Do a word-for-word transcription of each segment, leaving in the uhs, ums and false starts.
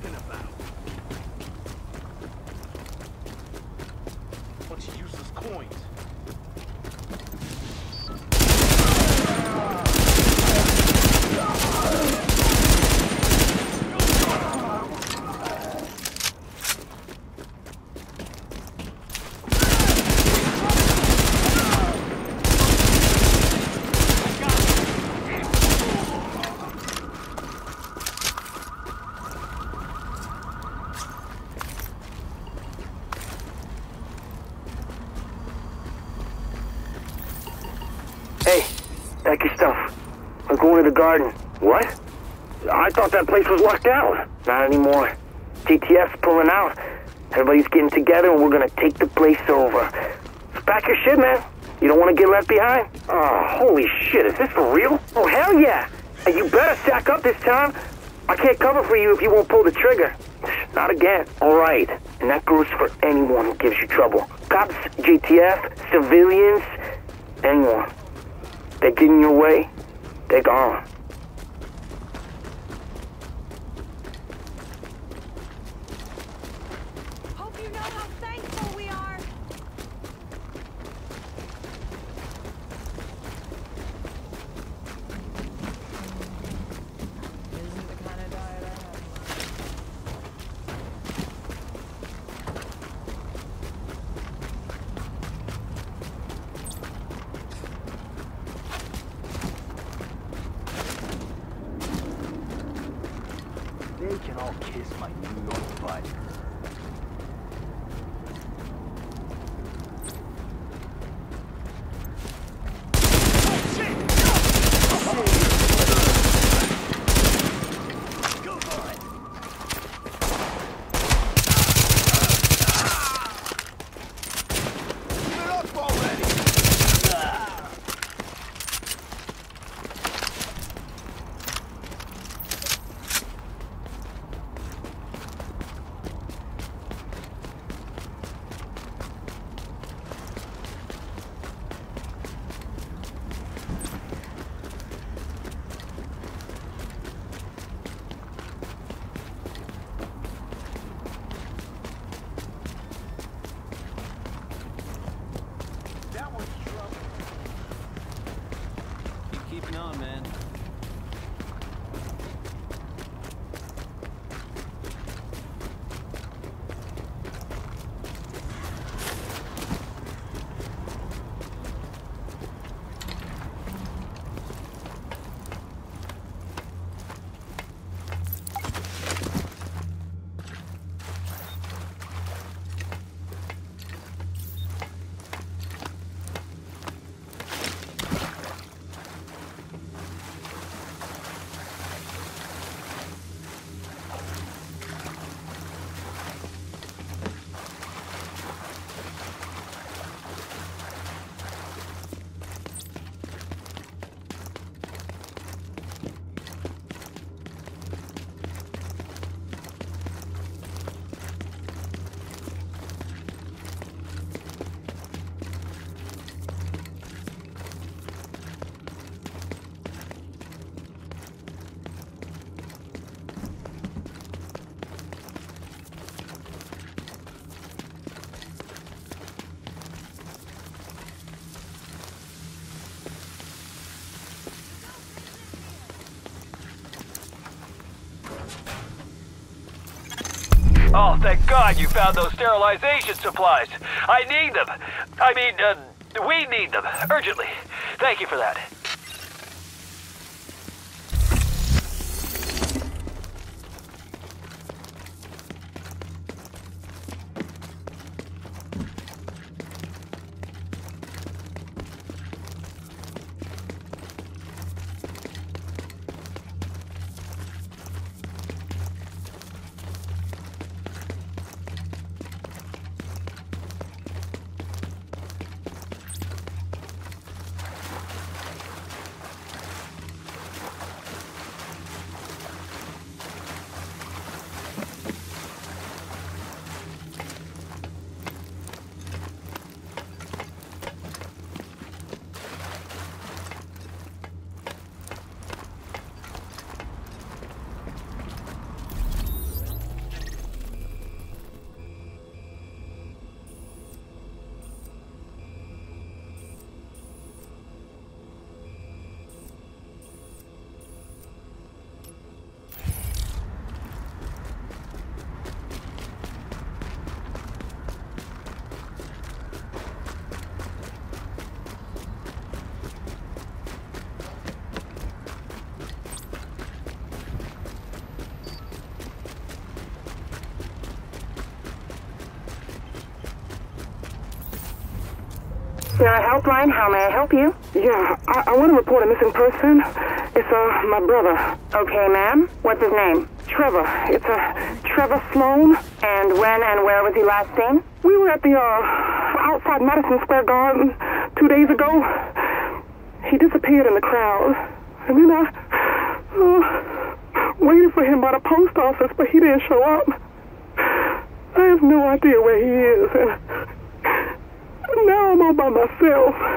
talking about? Bunch of useless coins. Pack your stuff. I'm going to the garden. What? I thought that place was locked out. Not anymore. G T F's pulling out. Everybody's getting together and we're gonna take the place over. So pack your shit, man. You don't want to get left behind? Oh, holy shit, is this for real? Oh, hell yeah. And you better stack up this time. I can't cover for you if you won't pull the trigger. Not again. All right. And that goes for anyone who gives you trouble. Cops, G T F, civilians, anyone. They get in your way, they're gone. Hope you know how thankful we are. Isn't the kind of diet I have. They can all kiss my New York butt. Keeping on, man. Oh, thank God you found those sterilization supplies. I need them. I mean, uh, we need them, urgently. Thank you for that. Sierra Helpline, how may I help you? Yeah, I, I want to report a missing person. It's, uh, my brother. Okay, ma'am. What's his name? Trevor. It's, uh, Trevor Sloan. And when and where was he last seen? We were at the, uh, outside Madison Square Garden two days ago. He disappeared in the crowd. And then I, uh, waited for him by the post office, but he didn't show up. I have no idea where he is, and now I'm all by myself.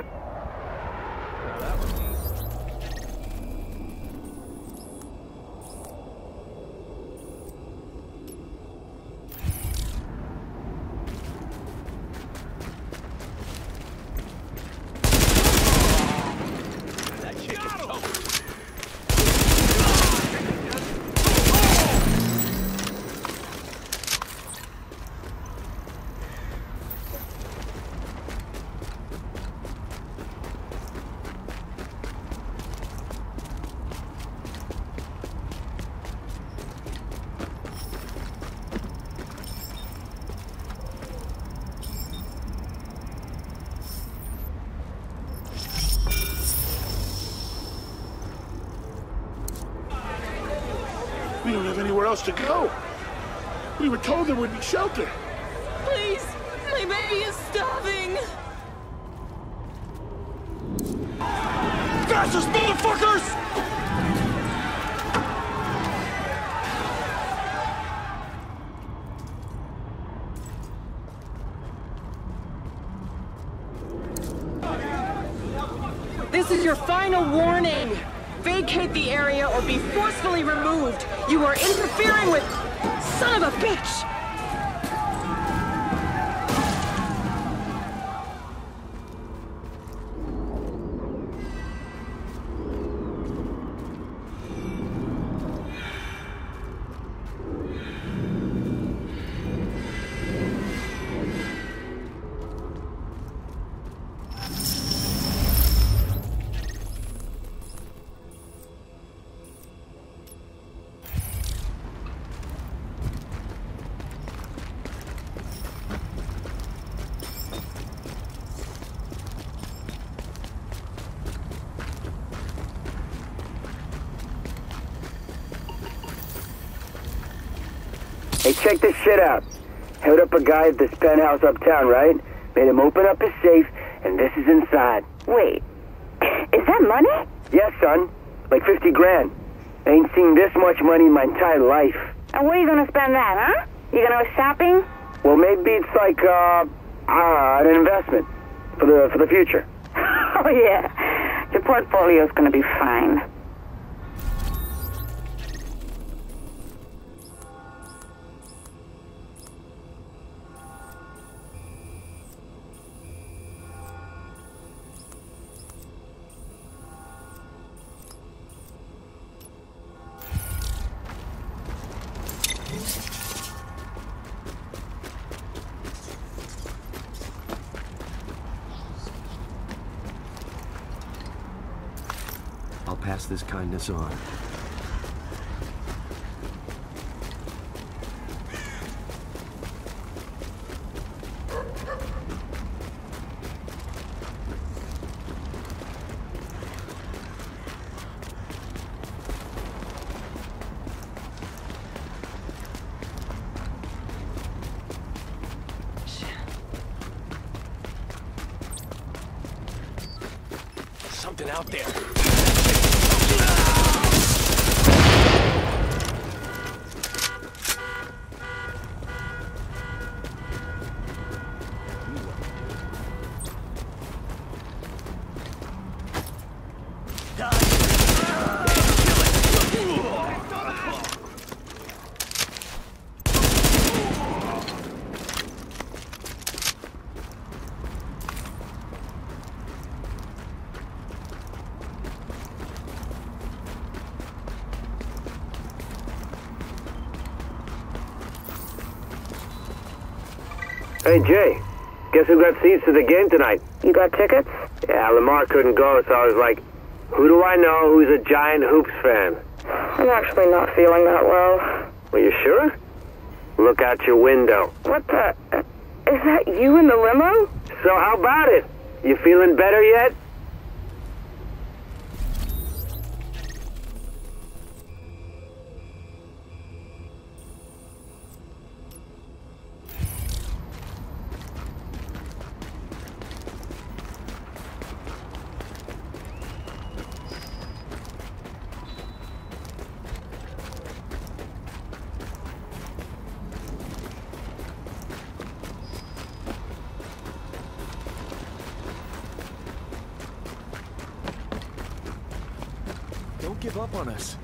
We don't have anywhere else to go. We were told there would be shelter. Please, my baby is starving. Fastest, motherfuckers! This is your final warning. Vacate the area or be forcefully removed. You are interfering with... Son of a bitch! Hey, check this shit out. Held up a guy at this penthouse uptown, right? Made him open up his safe, and this is inside. Wait, is that money? Yes, son. Like fifty grand. Ain't seen this much money in my entire life. And where are you gonna spend that, huh? You gonna go shopping? Well, maybe it's like, uh, uh, an investment. For the, for the future. Oh, yeah. Your portfolio's gonna be fine. I'll pass this kindness on. Something out there. Hey, Jay. Guess who got seats to the game tonight? You got tickets? Yeah, Lamar couldn't go, so I was like, who do I know who's a giant Hoops fan? I'm actually not feeling that well. Are you sure? Look out your window. What the... Is that you in the limo? So how about it? You feeling better yet? Don't give up on us.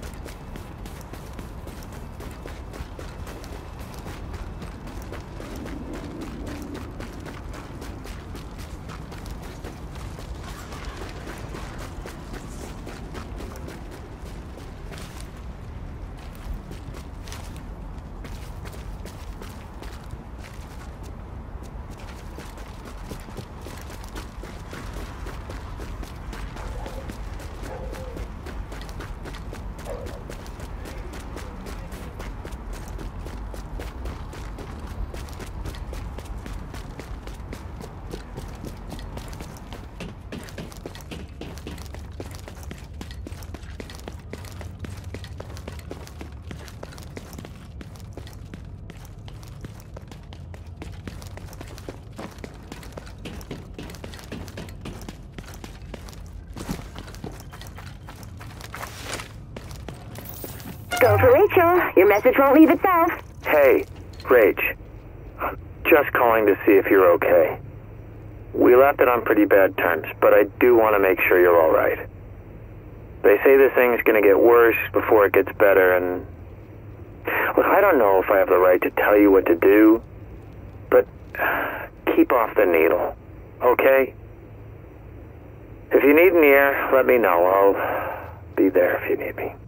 Go for Rachel. Your message won't leave itself. Hey, Rach. Just calling to see if you're okay. We left it on pretty bad terms, but I do want to make sure you're all right. They say this thing's going to get worse before it gets better, and... Look, I don't know if I have the right to tell you what to do, but keep off the needle, okay? If you need an ear, let me know. I'll be there if you need me.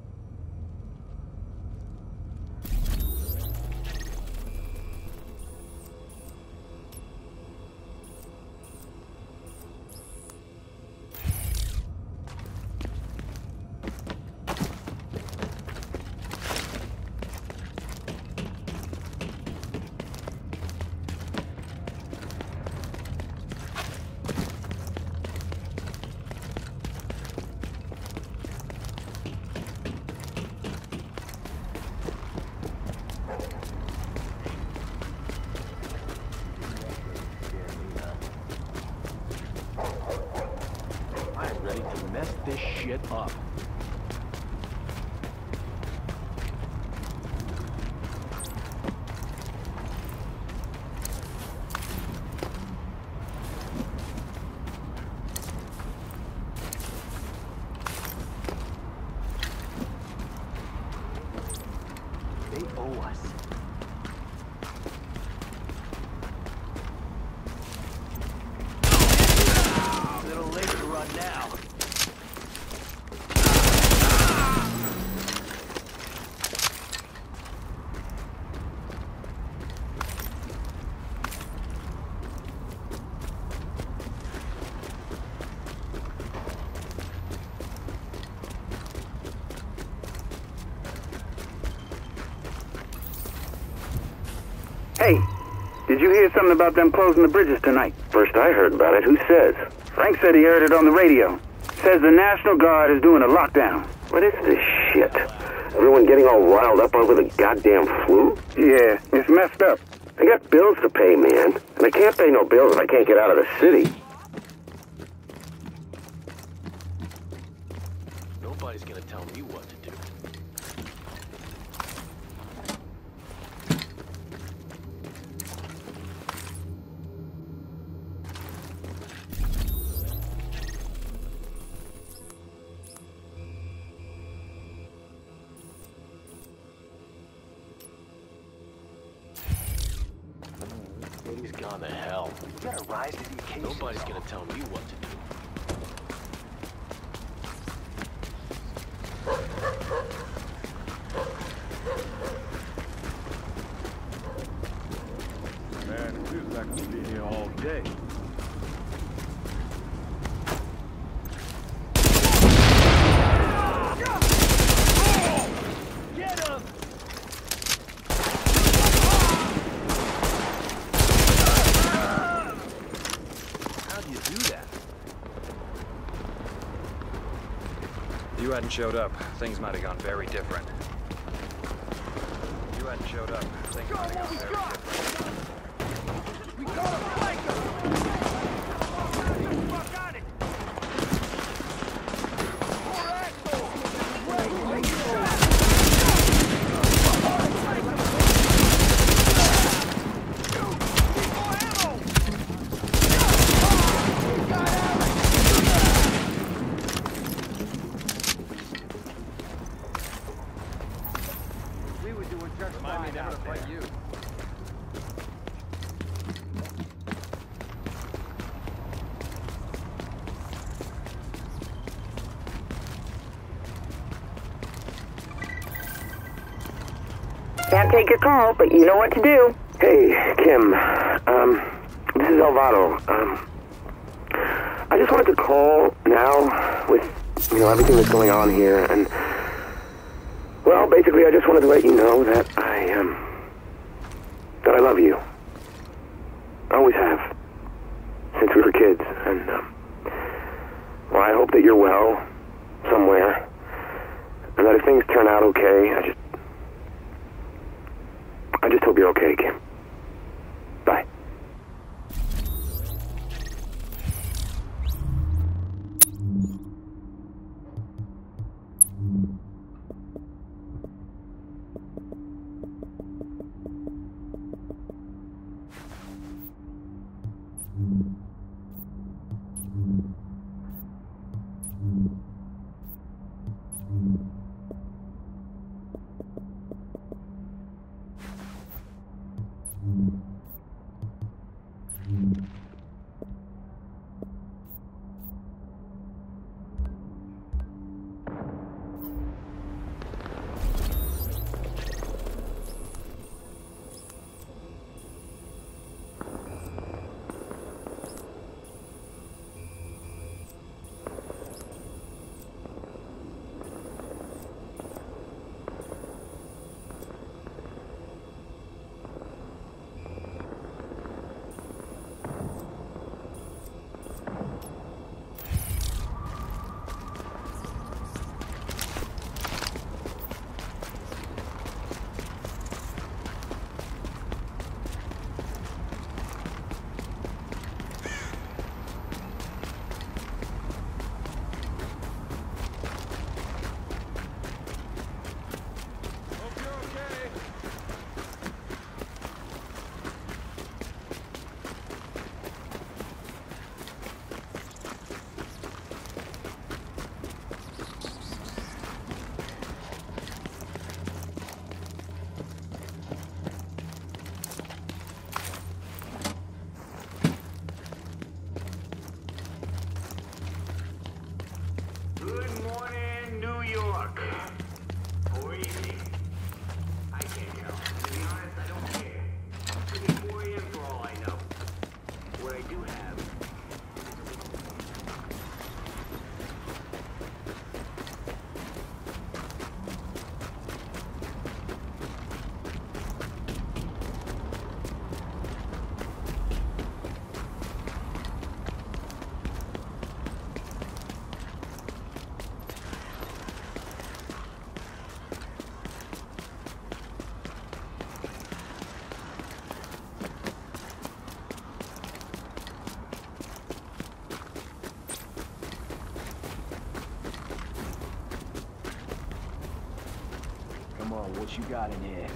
Mess this shit up. They owe us. A little late to run now. Hey, did you hear something about them closing the bridges tonight? First I heard about it. Who says? Frank said he heard it on the radio. Says the National Guard is doing a lockdown. What is this shit? Everyone getting all riled up over the goddamn flu? Yeah, it's messed up. I got bills to pay, man. And I can't pay no bills if I can't get out of the city. Nobody's gonna tell me what to do. He's gone to hell. You gotta rise to the occasion. Nobody's gonna tell me what to do. Man, it feels like we've been here all day. Get him! How do you do that? hadn't showed up, things might have gone very different. If you hadn't showed up, things might have gone very different. We got a flanker! Fuck on it! Poor asshole! We were doing just fine out there. You. Can't take your call, but you know what to do. Hey, Kim. Um, this is Alvaro. Um, I just wanted to call now with, you know, everything that's going on here, and, well, basically I just wanted to let you know that I, um, that I love you. I always have. Since we were kids, and, um, well, I hope that you're well, somewhere, and that if things turn out okay, I just, I just hope you're okay, Kim. Bye. Come on, what you got in here?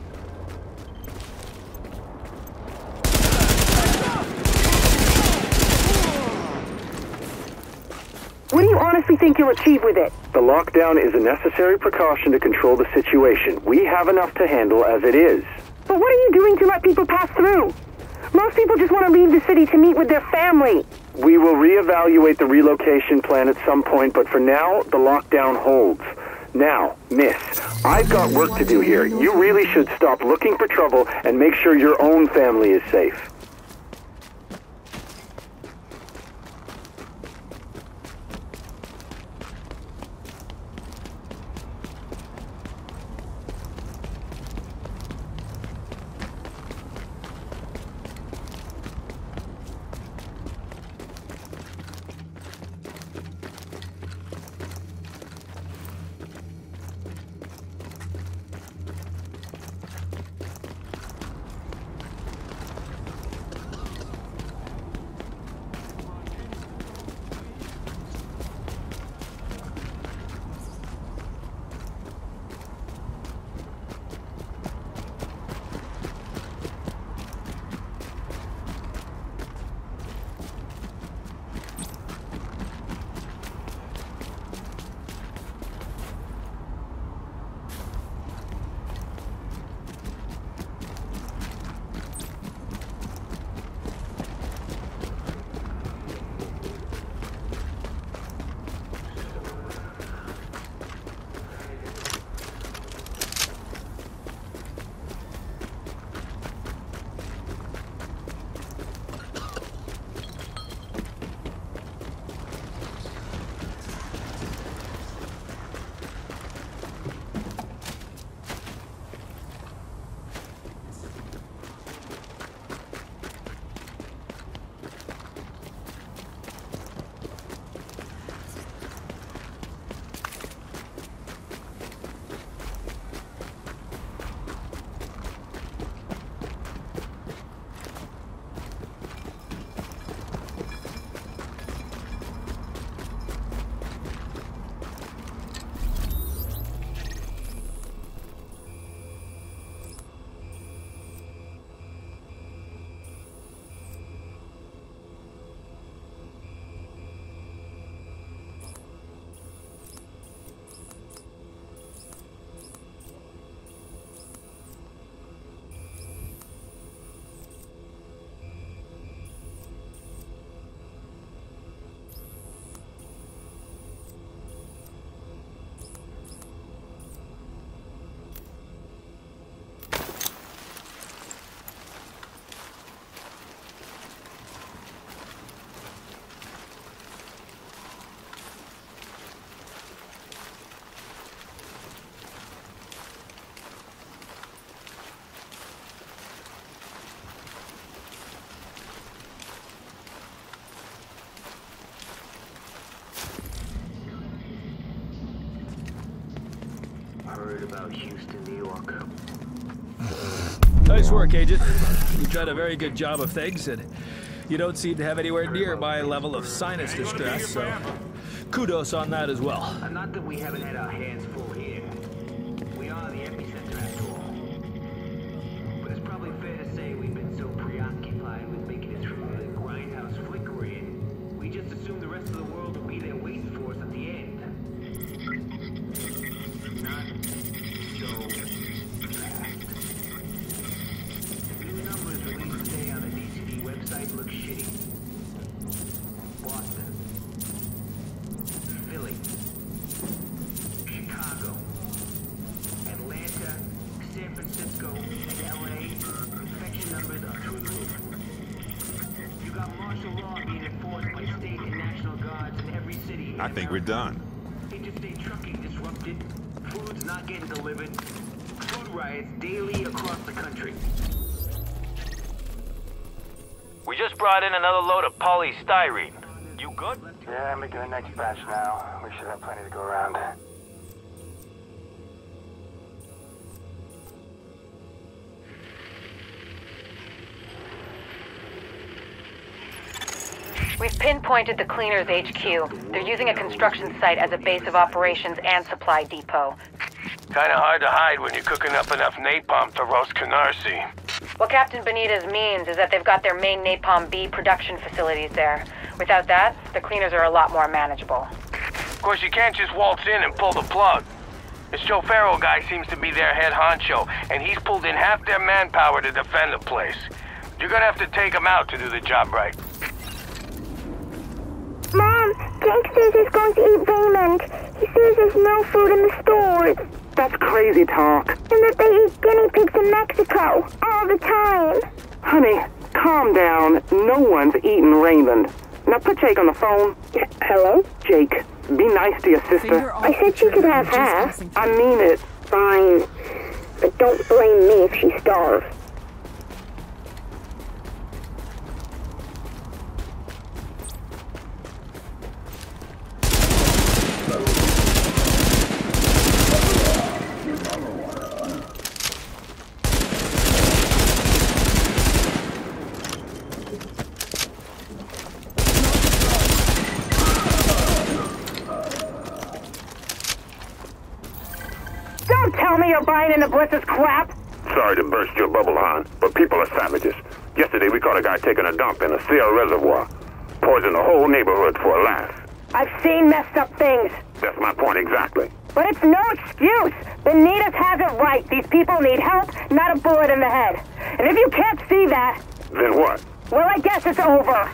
What do you honestly think you'll achieve with it? The lockdown is a necessary precaution to control the situation. We have enough to handle as it is. But what are you doing to let people pass through? Most people just want to leave the city to meet with their family. We will reevaluate the relocation plan at some point, but for now, the lockdown holds. Now, miss, I've got work to do here. You really should stop looking for trouble and make sure your own family is safe. Heard about Houston, New York. Nice work, Agent. You've done a very good job of things, and you don't seem to have anywhere near my level of sinus distress, so kudos on that as well. Not that we haven't had our hands full here. We are the epicenter after all. But it's probably fair to say we've been so preoccupied with making it through the grindhouse flickering, we just assumed the rest of the world would be there waiting for us at the end. Not so fast. New numbers released today on the D C D website look shitty. Boston, Philly, Chicago, Atlanta, San Francisco, and L A. Infection numbers are through the roof. You got martial law being enforced by state and national guards in every city. I think we're done. Interstate trucking disrupted. Food's not getting delivered. Food riots daily across the country. We just brought in another load of polystyrene. You good? Yeah, I'm making the next batch now. We should have plenty to go around. We've pinpointed the Cleaners H Q. They're using a construction site as a base of operations and supply depot. Kinda hard to hide when you're cooking up enough napalm to roast Canarsie. What Captain Benitez means is that they've got their main Napalm B production facilities there. Without that, the Cleaners are a lot more manageable. Of course, you can't just waltz in and pull the plug. This Joe Farrell guy seems to be their head honcho, and he's pulled in half their manpower to defend the place. You're gonna have to take him out to do the job right. Mom, Jake says he's going to eat Raymond. He says there's no food in the stores. That's crazy talk. And that they eat guinea pigs in Mexico all the time. Honey, calm down. No one's eating Raymond. Now put Jake on the phone. Yeah, hello? Jake, be nice to your sister. I said she could have half. I mean it. Fine. But don't blame me if she starves. Don't tell me you're buying into Bliss's crap! Sorry to burst your bubble, hon, but people are savages. Yesterday we caught a guy taking a dump in a Sierra reservoir. Poisoned the whole neighborhood for a laugh. I've seen messed up things. That's my point exactly. But it's no excuse. Benitez has it right. These people need help, not a bullet in the head. And if you can't see that... Then what? Well, I guess it's over.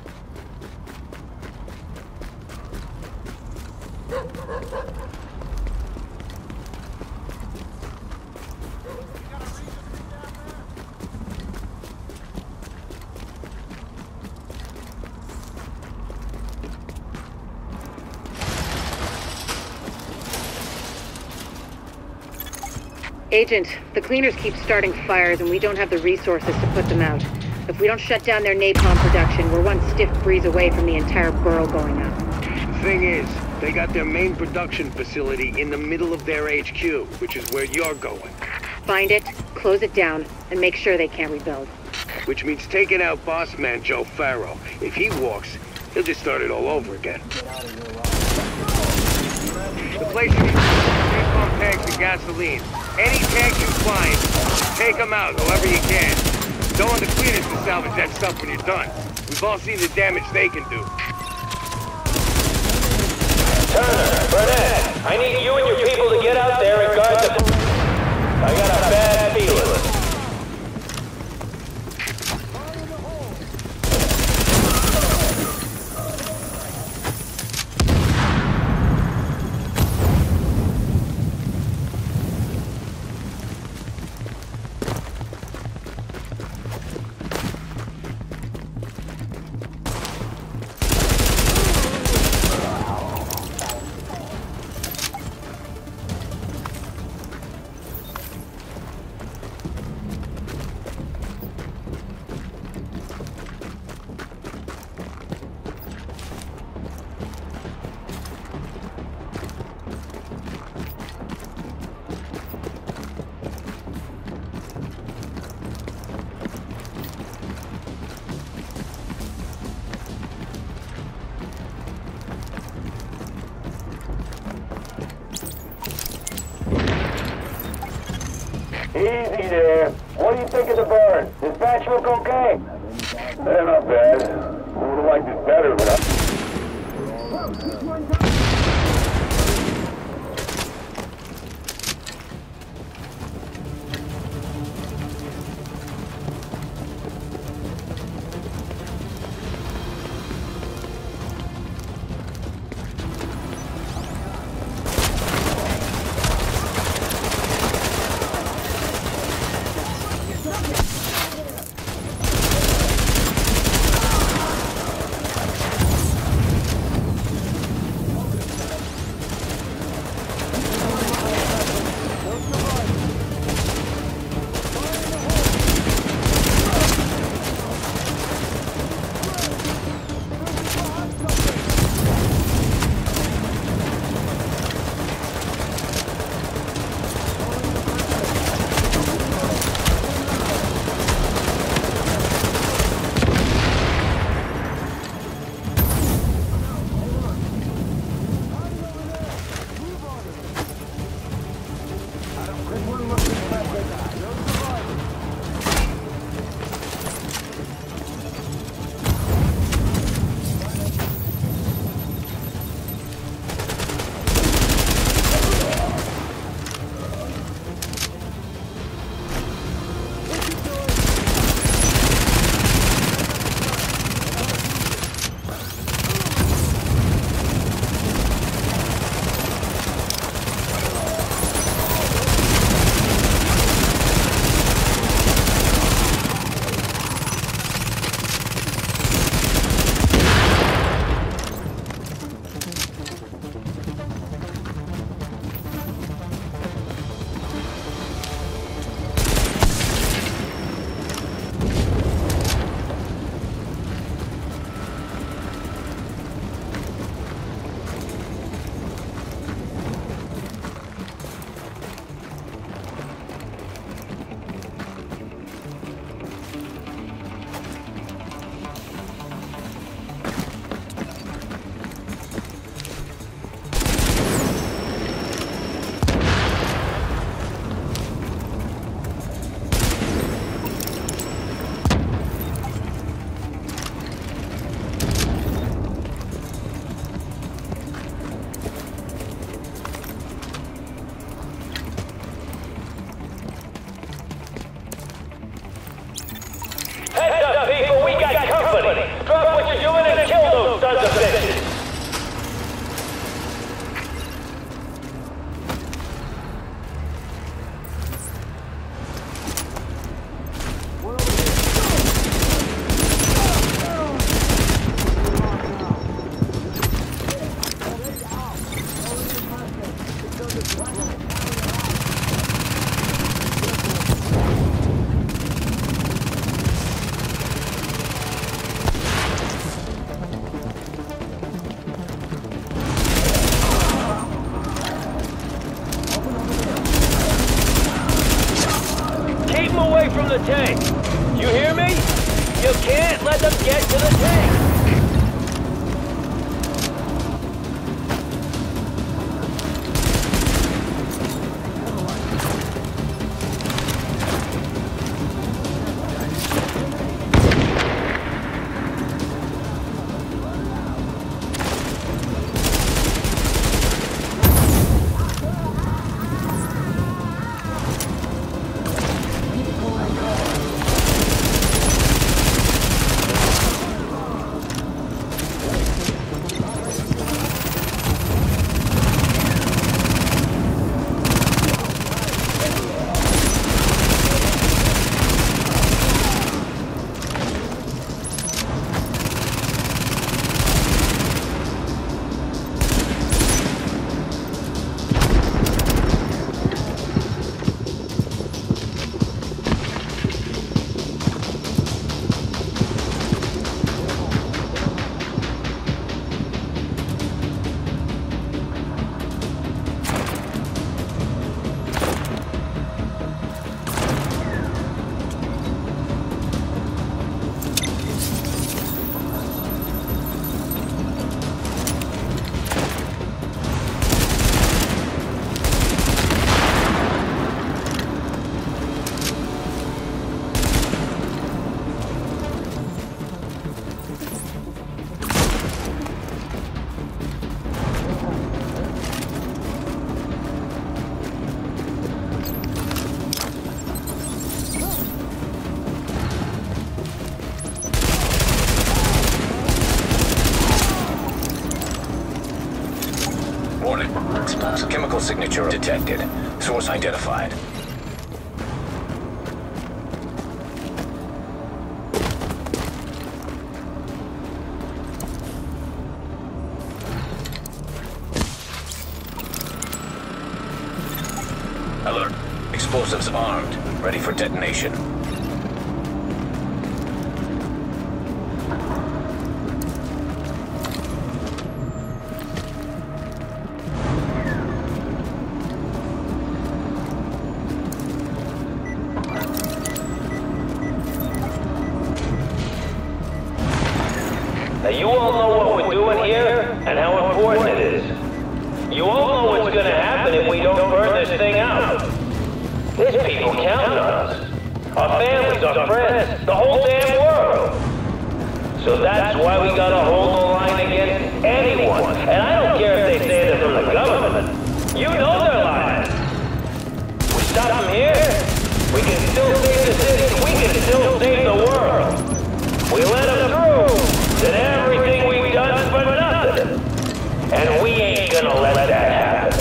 Agent, the Cleaners keep starting fires and we don't have the resources to put them out. If we don't shut down their napalm production, we're one stiff breeze away from the entire borough going up. The thing is, they got their main production facility in the middle of their H Q, which is where you're going. Find it, close it down, and make sure they can't rebuild. Which means taking out boss man Joe Farrell. If he walks, he'll just start it all over again. The place needs napalm tanks and gasoline. Any tanks you find, take them out however you can. Don't want the Cleaners to salvage that stuff when you're done. We've all seen the damage they can do. Turner, Burnett, I need you and your people to get out there and guard the... I got a bad feeling. Easy there. What do you think of the burn? Dispatch look okay? They're not bad. I would have liked it better, but I... From the tank. You hear me? You can't let them get to the tank. detected. Source identified. Alert. Explosives armed. Ready for detonation. Now you all know what we're doing here and how important it is. You all know what's gonna happen if we don't burn this thing out. There's people counting on us. Our families, our friends, the whole damn world. So that's why we gotta hold the line against anyone. And I don't care if they say they're from the government. You know they're lying. We stop them here, we can still save the city, we can still save the world. We let them through, then everything we've done's for nothing. And we ain't gonna let that happen.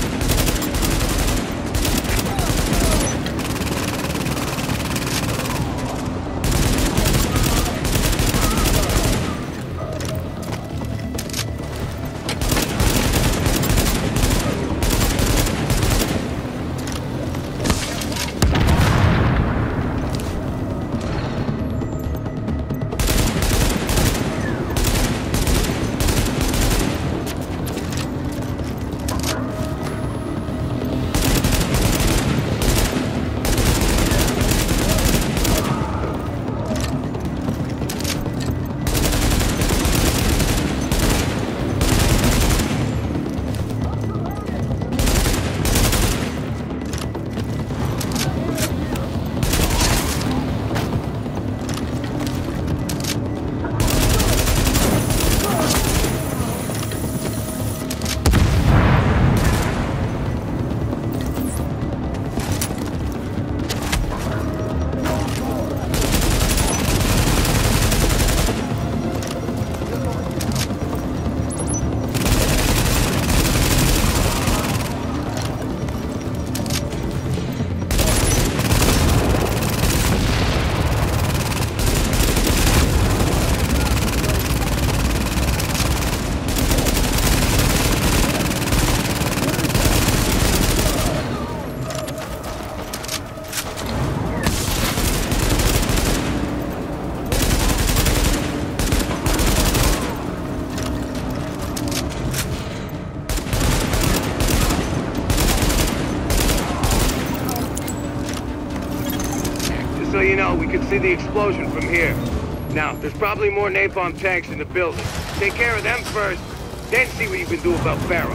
So you know, we could see the explosion from here. Now, there's probably more napalm tanks in the building. Take care of them first, then see what you can do about Pharaoh.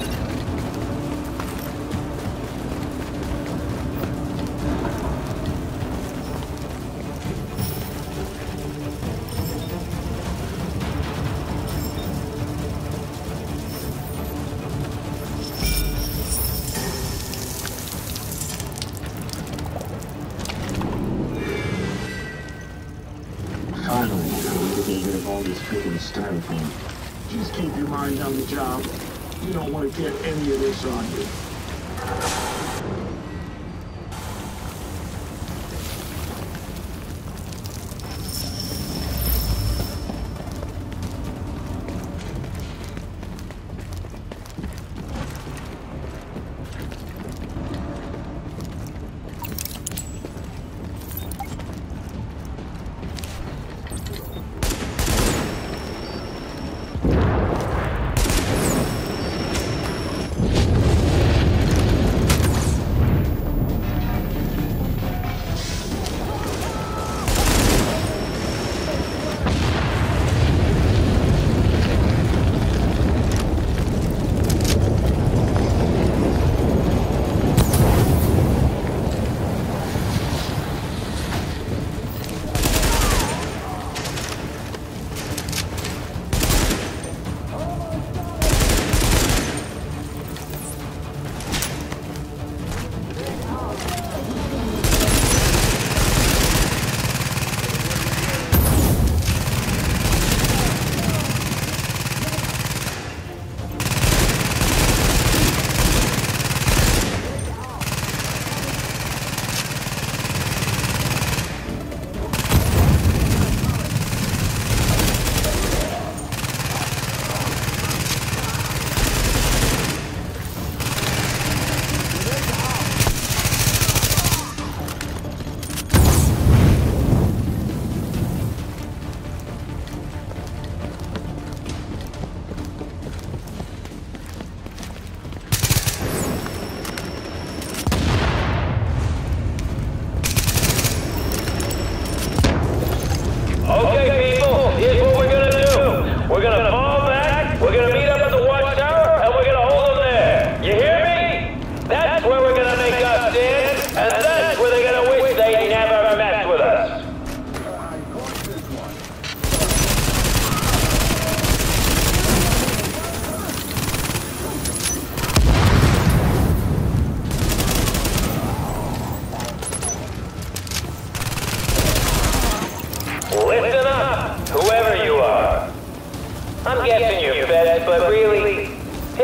Finally, I'm to get rid of all this freaking styrofoam. Just keep your mind on the job. You don't want to get any of this on you.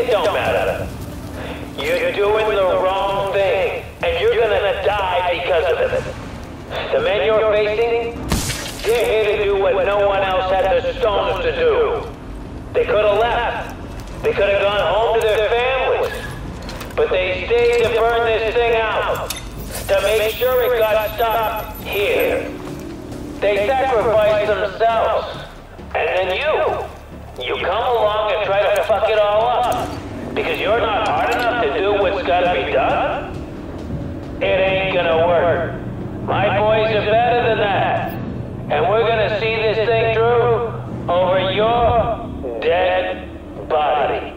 It don't matter. You're doing the wrong thing, and you're gonna die because of it. The men you're facing, they're here to do what no one else had the stones to do. They could have left. They could have gone home to their families. But they stayed to burn this thing out, to make sure it got stopped here. They sacrificed themselves. And then you, you come along and try to fuck it all up. Because you're not hard enough to do what's gotta be done? It ain't gonna work. My boys are better than that. And we're gonna see this thing through over your dead body.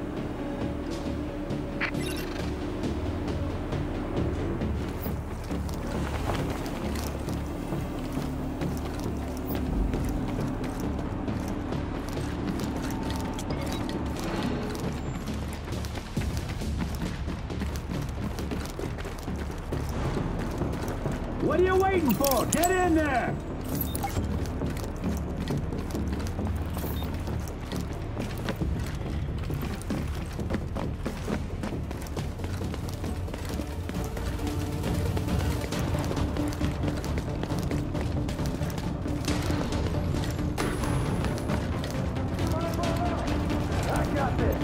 What are you waiting for? Get in there! I got this!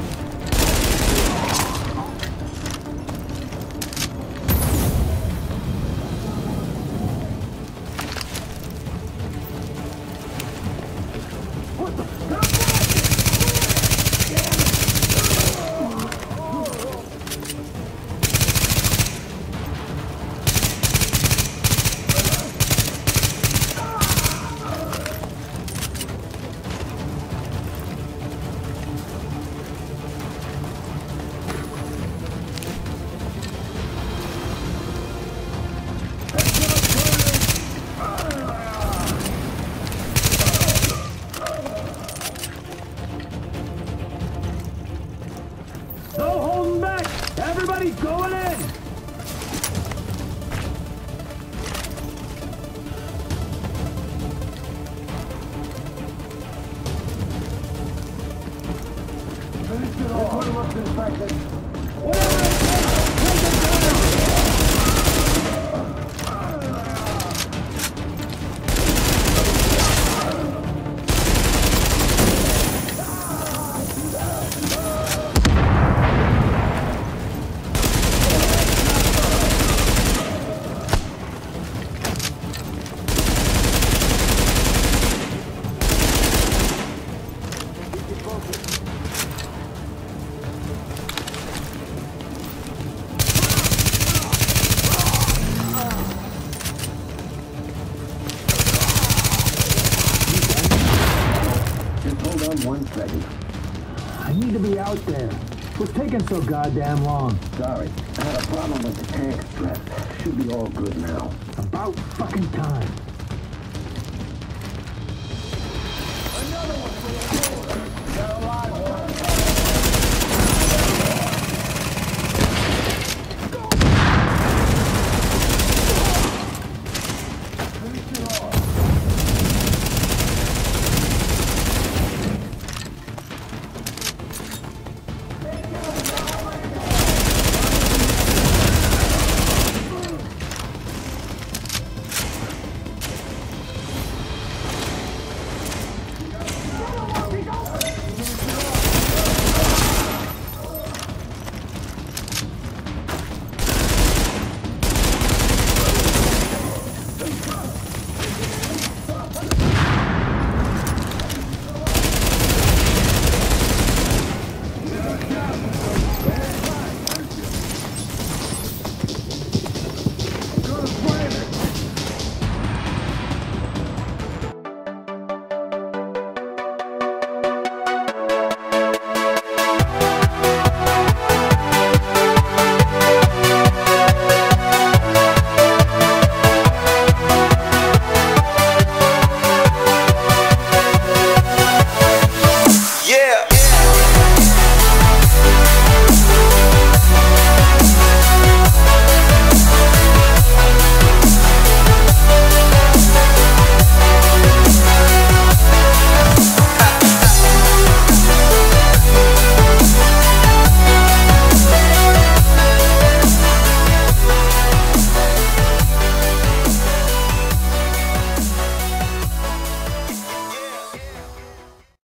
Everybody going in! Finish it all. Put him up to the practice. Whatever it takes, take it down! One second. I need to be out there. What's taking so goddamn long? Sorry, I had a problem with the tank strap. Should be all good now. About fucking time. Another one for the Got a lot